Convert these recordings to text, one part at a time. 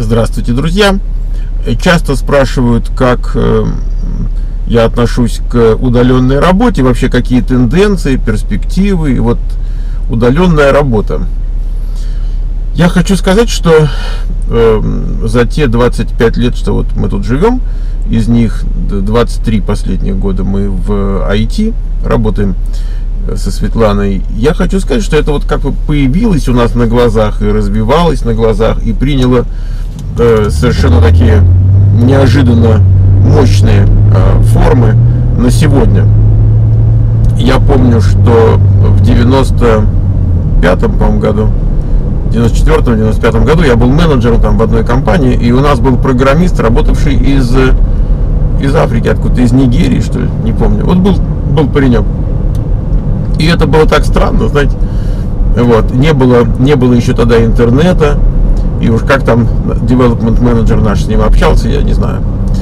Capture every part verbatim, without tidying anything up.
Здравствуйте, друзья! Часто спрашивают, как э, я отношусь к удаленной работе, вообще какие тенденции, перспективы. И вот удаленная работа. Я хочу сказать, что э, за те двадцать пять лет, что вот мы тут живем, из них двадцать три последних года мы в ай ти работаем со Светланой. Я хочу сказать, что это вот как бы появилось у нас на глазах и развивалось на глазах и приняло э, совершенно такие неожиданно мощные э, формы на сегодня. Я помню, что в девяносто пятом, по-моему, году, девяносто четвёртом — девяносто пятом году я был менеджером там в одной компании, и у нас был программист, работавший из, из Африки, откуда-то из Нигерии, что ли, не помню. Вот был, был паренек. И это было так странно, знаете. Вот. Не было, не было еще тогда интернета. И уж как там development менеджер наш с ним общался, я не знаю.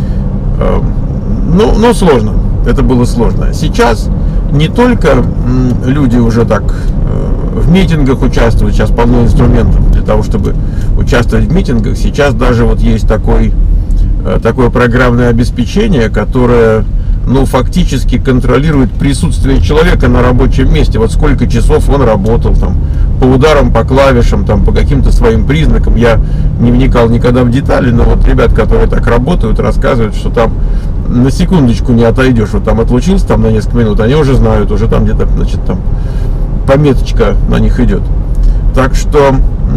Ну, но сложно. Это было сложно. Сейчас не только люди уже так в митингах участвуют. Сейчас полно инструментов для того, чтобы участвовать в митингах. Сейчас даже вот есть такой, такое программное обеспечение, которое, ну, фактически контролирует присутствие человека на рабочем месте. Вот сколько часов он работал, там, по ударам, по клавишам, там, по каким-то своим признакам. Я не вникал никогда в детали, но вот ребят, которые так работают, рассказывают, что там на секундочку не отойдешь. Вот там отлучился там на несколько минут, они уже знают, уже там где-то, значит, там пометочка на них идет. Так что,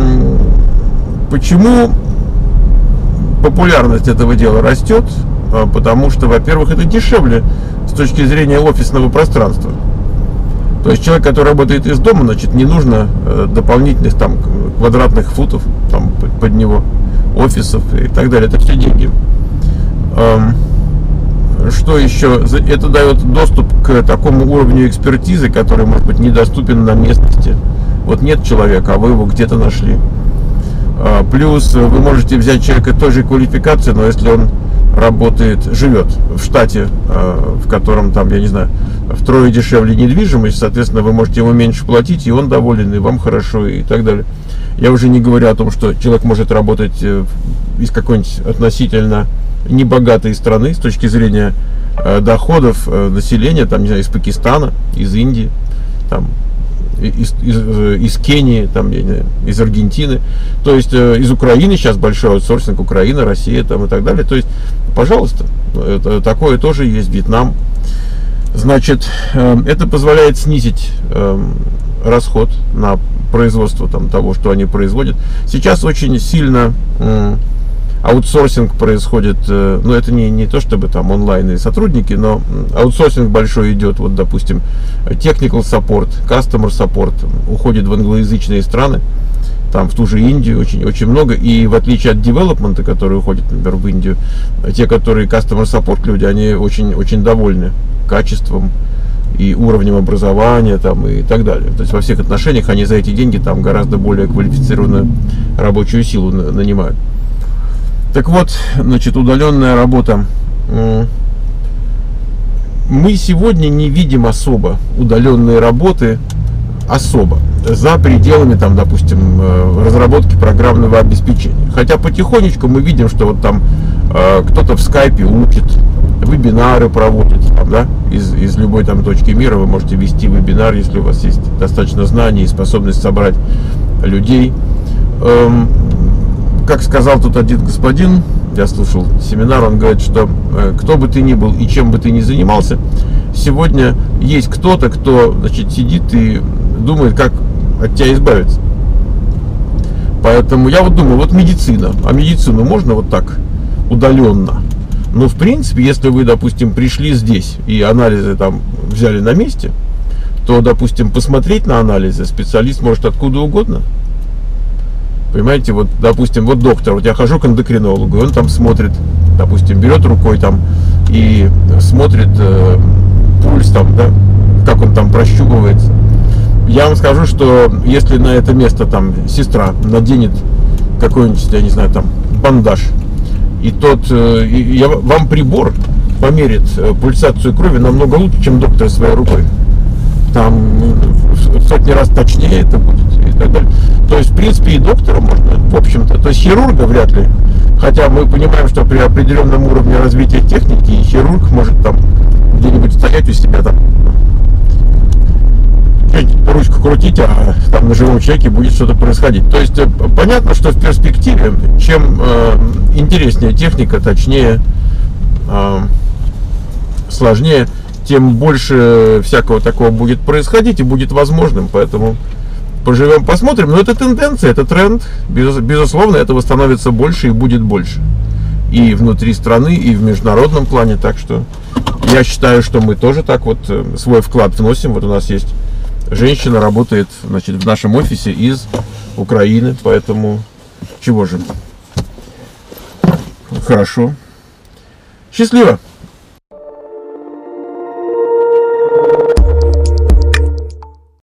почему популярность этого дела растет? Потому что, во-первых, это дешевле с точки зрения офисного пространства. То есть человек, который работает из дома, значит, не нужно дополнительных там квадратных футов там, под него, офисов и так далее. Это все деньги. Что еще? Это дает доступ к такому уровню экспертизы, который, может быть, недоступен на местности. Вот нет человека, а вы его где-то нашли. Плюс вы можете взять человека той же квалификации, но если он работает, живет в штате, в котором там, я не знаю, втрое дешевле недвижимость, соответственно, вы можете ему меньше платить, и он доволен, и вам хорошо, и так далее. Я уже не говорю о том, что человек может работать из какой-нибудь относительно небогатой страны с точки зрения доходов населения, там, не знаю, из Пакистана, из Индии, там, Из, из, из Кении, там, я не знаю, из Аргентины, то есть э, из Украины сейчас большой аутсорсинг, Украина, Россия там, и так далее. То есть, пожалуйста, это, такое тоже есть, Вьетнам. Значит, э, это позволяет снизить э, расход на производство там, того, что они производят. Сейчас очень сильно э, аутсорсинг происходит, э, ну это не, не то чтобы там онлайновые сотрудники, но аутсорсинг большой идет, вот допустим technical support, customer support уходит в англоязычные страны, там в ту же Индию очень, очень много, и в отличие от девелопмента, который уходит, например, в Индию, те, которые customer support люди, они очень, очень довольны качеством и уровнем образования там, и так далее. То есть во всех отношениях они за эти деньги там гораздо более квалифицированную рабочую силу нанимают. Так вот, значит, удаленная работа. Мы сегодня не видим особо удаленные работы особо за пределами, там, допустим, разработки программного обеспечения. Хотя потихонечку мы видим, что вот там э, кто-то в скайпе учит, вебинары проводит, там, да, из, из любой там точки мира вы можете вести вебинар, если у вас есть достаточно знаний и способность собрать людей. Эм, Как сказал тут один господин, я слушал семинар, он говорит, что э, кто бы ты ни был и чем бы ты ни занимался, сегодня есть кто-то, кто, значит, сидит и думает, как от тебя избавиться. Поэтому я вот думаю, вот медицина, а медицину можно вот так удаленно? Ну, в принципе, если вы, допустим, пришли здесь и анализы там взяли на месте, то, допустим, посмотреть на анализы специалист может откуда угодно. Понимаете, вот, допустим, вот доктор, вот я хожу к эндокринологу, и он там смотрит, допустим, берет рукой там и смотрит э, пульс там, да, как он там прощупывается. Я вам скажу, что если на это место там сестра наденет какой-нибудь, я не знаю, там бандаж, и тот, э, и я, вам прибор померит э, пульсацию крови намного лучше, чем доктор своей рукой. Там в сотни раз точнее это будет и так далее. То есть, в принципе, и доктора можно, в общем-то, то есть хирурга вряд ли Хотя мы понимаем, что при определенном уровне развития техники хирург может там где-нибудь стоять у себя там, ручку крутить, а там на живом человеке будет что-то происходить. То есть понятно, что в перспективе, чем э, интереснее техника, точнее, э, сложнее, тем больше всякого такого будет происходить и будет возможным. Поэтому поживем, посмотрим. Но это тенденция, это тренд. Безусловно, этого становится больше и будет больше. И внутри страны, и в международном плане. Так что я считаю, что мы тоже так вот свой вклад вносим. Вот у нас есть женщина, работает, значит, в нашем офисе из Украины. Поэтому чего же? Хорошо. Счастливо!